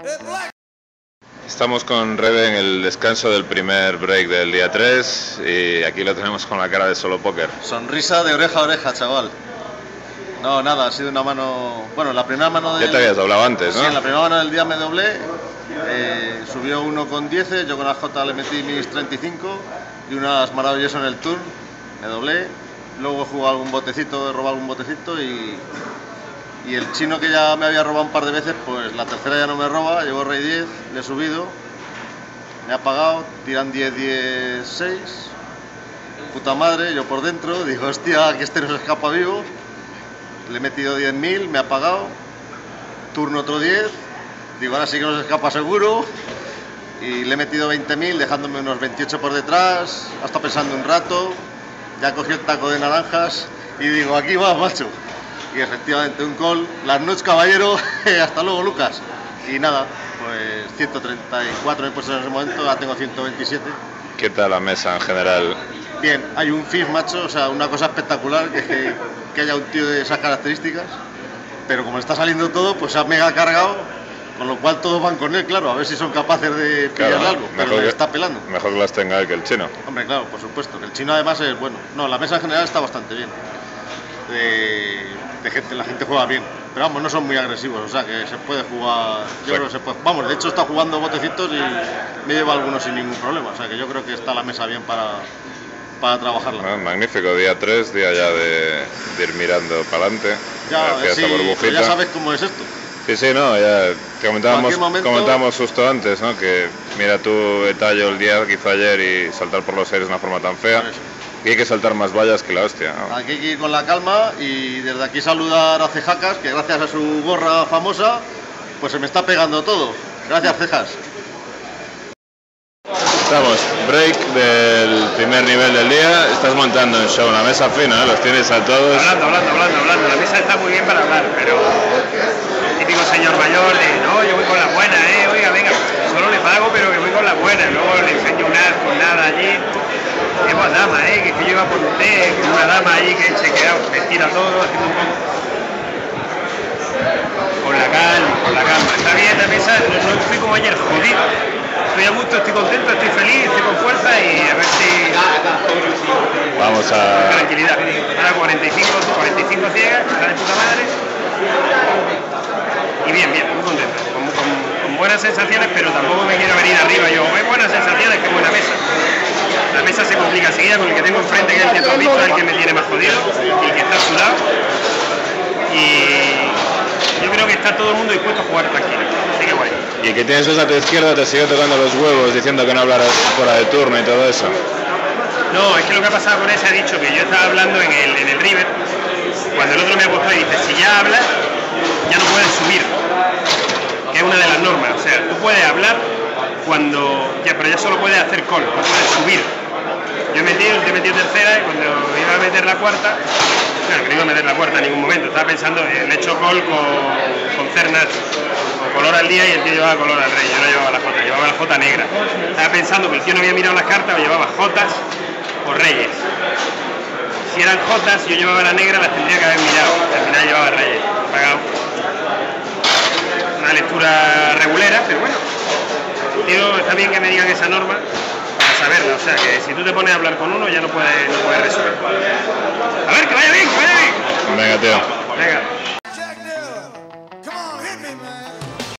Estamos con Rebe en el descanso del primer break del día 3 y aquí lo tenemos con la cara de solo póker. Sonrisa de oreja a oreja, chaval. No, nada, ha sido una mano... Bueno, la primera mano del... Ya te habías doblado antes, ¿no? Sí, en la primera mano del día me doblé. Subió uno con 10, yo con la J le metí mis 35 y unas maravillosas en el tour. Me doblé. Luego he jugado algún botecito, he robado algún botecito y el chino que ya me había robado un par de veces, pues la tercera ya no me roba, llevo rey 10, le he subido, me ha pagado, tiran 10-10-6, puta madre, yo por dentro, digo, hostia, que este no se escapa vivo, le he metido 10.000, me ha pagado, turno otro 10, digo, ahora sí que no se escapa seguro, y le he metido 20.000, dejándome unos 28 por detrás, hasta pensando un rato, ya cogí el taco de naranjas, y digo, aquí va, macho. Y efectivamente un call, las noches caballero, hasta luego Lucas. Y nada, pues 134 he puesto en ese momento, ahora tengo 127. ¿Qué tal la mesa en general? Bien, hay un FIF, macho, o sea, una cosa espectacular, que haya un tío de esas características, pero como está saliendo todo, pues se ha mega cargado, con lo cual todos van con él, claro, a ver si son capaces de pillarle algo, pero le está pelando. Mejor que las tenga él que el chino. Hombre, claro, por supuesto, que el chino además es bueno. No, la mesa en general está bastante bien. La gente juega bien, pero vamos, no son muy agresivos, o sea que se puede jugar, yo creo que se puede, vamos, de hecho está jugando botecitos y me lleva algunos sin ningún problema, o sea que yo creo que está la mesa bien para trabajarla. Ah, magnífico, día 3, día ya de ir mirando para adelante, sí, pero ya sabes cómo es esto. Sí, no, ya te comentábamos justo antes, ¿no? Que mira tú tallo el día que hizo ayer y saltar por los aires de una forma tan fea. Y hay que saltar más vallas que la hostia, ¿no? Aquí hay que ir con la calma y desde aquí saludar a Cejacas, que gracias a su gorra famosa, pues se me está pegando todo. Gracias, Cejas. Estamos, break del primer nivel del día, estás montando un show, una mesa fina, ¿eh? Los tienes a todos. Hablando, la mesa está muy bien para hablar, pero el típico señor mayor de, no, yo voy con la buena, oiga, venga, solo le pago, pero que voy con la buena, luego le enseño con nada allí. Hemos dama, que yo iba por usted, con una dama ahí que chequeado, vestida todo, haciendo un poco. Con la calma. Está bien la mesa, no estoy como ayer, jodido. Estoy a gusto, estoy contento, estoy feliz, estoy con fuerza y a ver si... Vamos a... Tranquilidad. Ahora 45 ciegas, está de puta madre. Y bien, muy contento. Con buenas sensaciones, pero tampoco me quiero venir arriba yo. Hay buenas sensaciones, que buena mesa. La mesa se complica enseguida con el que tengo enfrente, que es el centrocampista, el que me tiene más jodido, y el que está a su lado. Y yo creo que está todo el mundo dispuesto a jugar tranquilo. Así que guay. Y el que tienes a tu izquierda te sigue tocando los huevos diciendo que no hablarás fuera de turno y todo eso. No, es que lo que ha pasado con ese ha dicho que yo estaba hablando en el River, cuando el otro me ha puesto y dice, si ya hablas, ya no puedes subir, que es una de las normas. O sea, tú puedes hablar pero ya solo puedes hacer call, no puedes subir. Yo he metido tercera y cuando iba a meter la cuarta, claro, que no iba a meter la cuarta en ningún momento, estaba pensando, le he hecho call con cernas, con color al día y el tío llevaba color al rey, yo no llevaba la J, llevaba la J negra. Estaba pensando que el tío no había mirado las cartas o llevaba Jotas o reyes. Si eran Jotas, yo llevaba la negra, las tendría que haber mirado, al final llevaba reyes, pagado. Una lectura regulera, pero bueno. Tío, está bien que me digan esa norma para saberla, o sea que si tú te pones a hablar con uno ya no puedes resolver. A ver, que vaya bien. Venga, tío. Venga.